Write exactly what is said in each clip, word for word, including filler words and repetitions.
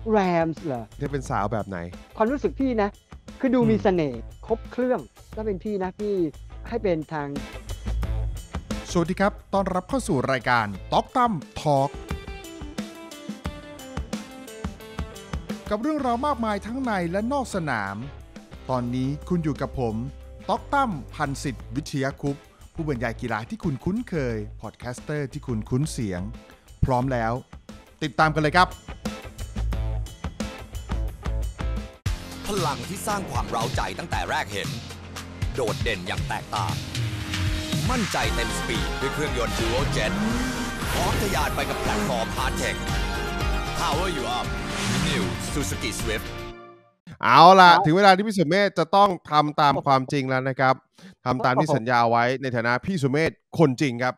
แรมส์เหรอจะเป็นสาวแบบไหนความรู้สึกพี่นะคือดูมีเสน่ห์ครบเครื่องก็เป็นพี่นะพี่ให้เป็นทางสวัสดีครับต้อนรับเข้าสู่รายการต๊อกตั้มทอล์กกับเรื่องราวมากมายทั้งในและนอกสนามตอนนี้คุณอยู่กับผมต๊อกตั้มพันสิทธิ์วิทยาคุปผู้บรรยายกีฬาที่คุณคุ้นเคยพอดแคสเตอร์ที่คุณคุ้นเสียงพร้อมแล้วติดตามกันเลยครับพลังที่สร้างความเร้าใจตั้งแต่แรกเห็นโดดเด่นอย่างแตกต่างมั่นใจเต็มสปีดด้วยเครื่องยนต์ Dual Jet พร้อมทะยานไปกับแพลตฟอร์ม Hard Tech Power You Up New Suzuki Swift เอาล่ะถึงเวลาที่พี่สุเมธจะต้องทำตามความจริงแล้วนะครับทำตามที่สัญญาไว้ในฐานะพี่สุเมธคนจริงครับ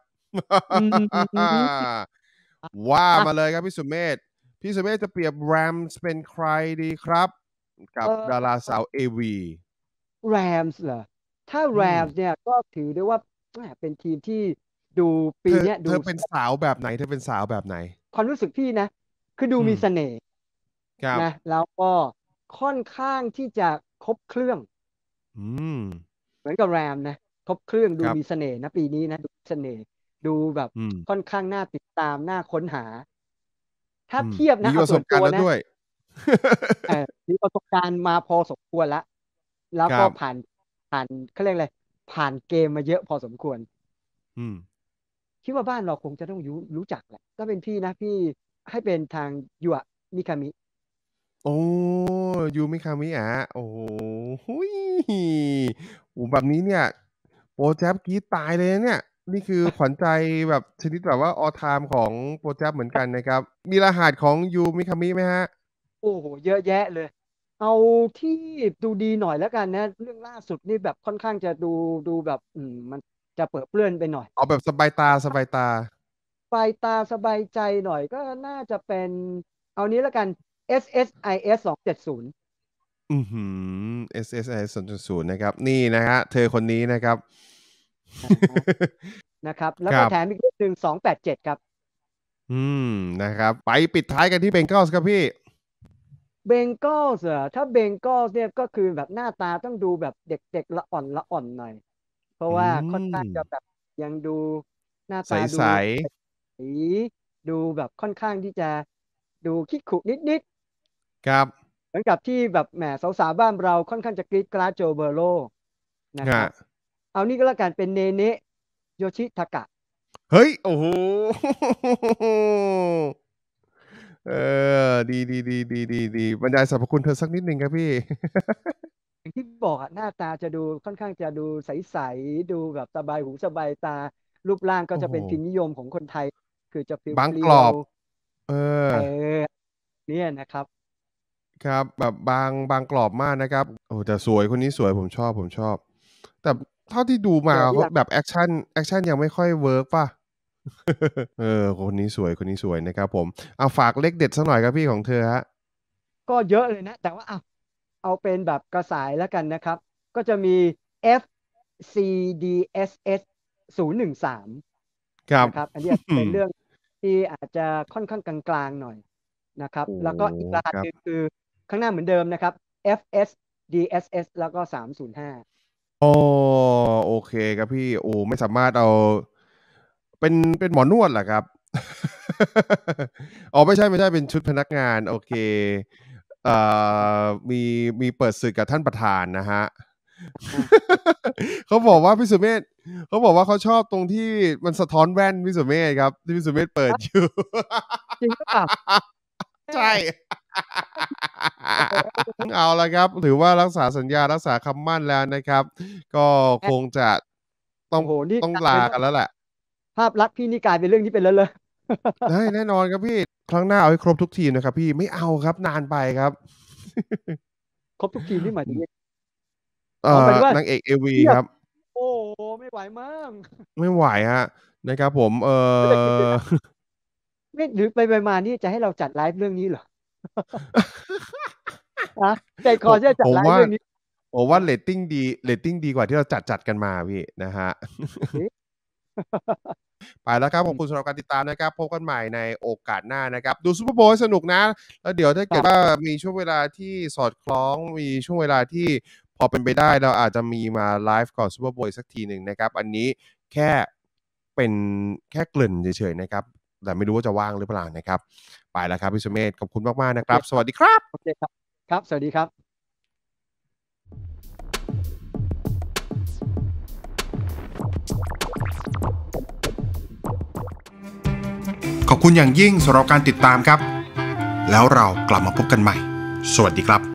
ว่ามาเลยครับพี่สุเมธพี่สุเมธจะเปรียบแรมส์เป็นใครดีครับกับดาราสาวเอวีแรมส์เหรอถ้าแรมส์เนี่ยก็ถือได้ว่าเป็นทีมที่ดูปีนี้ดูเธอเป็นสาวแบบไหนเธอเป็นสาวแบบไหนความรู้สึกพี่นะคือดูมีเสน่ห์นะแล้วก็ค่อนข้างที่จะครบเครื่องเหมือนกับแรมนะครบเครื่องดูมีเสน่ห์นะปีนี้นะดูเสน่ห์ดูแบบค่อนข้างน่าติดตามน่าค้นหาถ้าเทียบนะเอาส่วนตัวนะมีประสบการณ์มาพอสมควรแล้วแล้วก็ผ่านผ่านเขาเรียกอะไรผ่านเกมมาเยอะพอสมควรคิดว่าบ้านเราคงจะต้องรู้จักแหละก็เป็นพี่นะพี่ให้เป็นทางยูะมิคามิโอ้ยูมิคามิอ่ะโอ้โหแบบนี้เนี่ยโปรแจ๊บกรี๊ดตายเลยเนี่ยนี่คือขวัญใจแบบชนิดแบบว่าออไทม์ของโปรแจ๊บเหมือนกันนะครับมีรหัสของยูมิคามิไหมฮะโอ้โหเยอะแยะเลยเอาที่ดูดีหน่อยแล้วกันนะเรื่องล่าสุดนี่แบบค่อนข้างจะดูดูแบบอืมมันจะเปิดเปื้อนไปหน่อยเอาแบบสบายตาสบายตาสบายตาสบายใจหน่อยก็น่าจะเป็นเอานี้แล้วกัน เอส เอส ไอ เอส สองเจ็ดศูนย์อือหือ เอส เอส ไอ เอส สองเจ็ดศูนย์นะครับนี่นะฮะเธอคนนี้นะครับนะครับแล้วก็แถมอีกหนึ่งสองแปดเจ็ดครับอืมนะครับไปปิดท้ายกันที่เบงกอลส์ครับพี่เบงกอลส์เหรอถ้าเบงกอลส์เนี่ยก็คือแบบหน้าตาต้องดูแบบเด็กๆละอ่อนละอ่อนหน่อยเพราะว่าค่อนข้างจะแบบยังดูหน้าตาดูใสดูแบบค่อนข้างที่จะดูขี้ขรุนิดๆครับเหมือนกับที่แบบแหมสาวๆบ้านเราค่อนข้างจะกรี๊ดกราดโจเบโรนะครับเอานี่ก็แล้วกันเป็นเนเนะโยชิทากะเฮ้ยโอ้โหเออดีดีดีดีดีดีบรรยายสรรพคุณเธอสักนิดนึงครับพี่อย่างที่บอกหน้าตาจะดูค่อนข้างจะดูใสๆดูแบบสบายหูสบายตารูปร่างก็จะเป็นพิมพ์นิยมของคนไทยคือจะเปรี้ยวบางกรอบเออเนี่ยนะครับครับแบบบางบางกรอบมากนะครับโอ้แต่สวยคนนี้สวยผมชอบผมชอบแต่เท่าที่ดูมาแบบแอคชั่นแอคชั่นยังไม่ค่อยเวิร์กป่ะเออคนนี้สวยคนนี้สวยนะครับผมเอาฝากเลขเด็ดสักหน่อยครับพี่ของเธอฮะก็เยอะเลยนะแต่ว่าเอาเอาเป็นแบบกระสายแล้วกันนะครับก็จะมี F ซี ดี เอส เอส ศูนย์หนึ่งสามนะครับอันนี้เป็นเรื่องที่อาจจะค่อนข้างกลางๆหน่อยนะครับแล้วก็อีกรหัสหนึ่งคือข้างหน้าเหมือนเดิมนะครับ เอฟ เอส ดี เอส เอส แล้วก็สามศูนย์ห้าโอ้โอเคครับพี่โอ้ไม่สามารถเอาเป็นเป็นหมอนวดเหรอครับอ๋อไม่ใช่ไม่ใช่เป็นชุดพนักงานโอเคเอ่อมีมีเปิดศึกกับท่านประธานนะฮะเขาบอกว่าพี่สุเมธเขาบอกว่าเขาชอบตรงที่มันสะท้อนแว่นพี่สุเมธครับที่พี่สุเมธเปิดอยู่จริงหรือเปล่าใช่เอาละครับถือว่ารักษาสัญญารักษาคำมั่นแล้วนะครับก็คงจะต้องต้องลากันแล้วแหละภาพลักษณ์พี่นี่กลายเป็นเรื่องที่เป็นแล้วเลยได้แน่นอนครับพี่ครั้งหน้าเอาให้ครบทุกทีมนะครับพี่ไม่เอาครับนานไปครับครบทุกทีมที่หมายถึงเอ่อนางเอกเอวีครับโอ้ไม่ไหวมากไม่ไหวฮะนะครับผมเออไม่หรือไปไปมานี่จะให้เราจัดไลฟ์เรื่องนี้เหรอนะใจคอจะจัดไลฟ์เรื่องนี้ผมว่าเรตติ้งดีเรตติ้งดีกว่าที่เราจัดจัดกันมาพี่นะฮะไปไปแล้วครับขอบคุณสำหรับการติดตามนะครับพบกันใหม่ในโอกาสหน้านะครับดูซุปเปอร์โบว์สนุกนะแล้วเดี๋ยวถ้าเกิดว่ามีช่วงเวลาที่สอดคล้องมีช่วงเวลาที่พอเป็นไปได้เราอาจจะมีมาไลฟ์ก่อนซุปเปอร์โบว์สักทีหนึ่งนะครับอันนี้แค่เป็นแค่เกริ่นเฉยๆนะครับแต่ไม่รู้ว่าจะว่างหรือเปล่านะครับไปแล้วครับพี่สุเมธขอบคุณมากๆนะครับสวัสดีครับโอเคครับครับสวัสดีครับขอบคุณอย่างยิ่งสำหรับการติดตามครับแล้วเรากลับมาพบกันใหม่สวัสดีครับ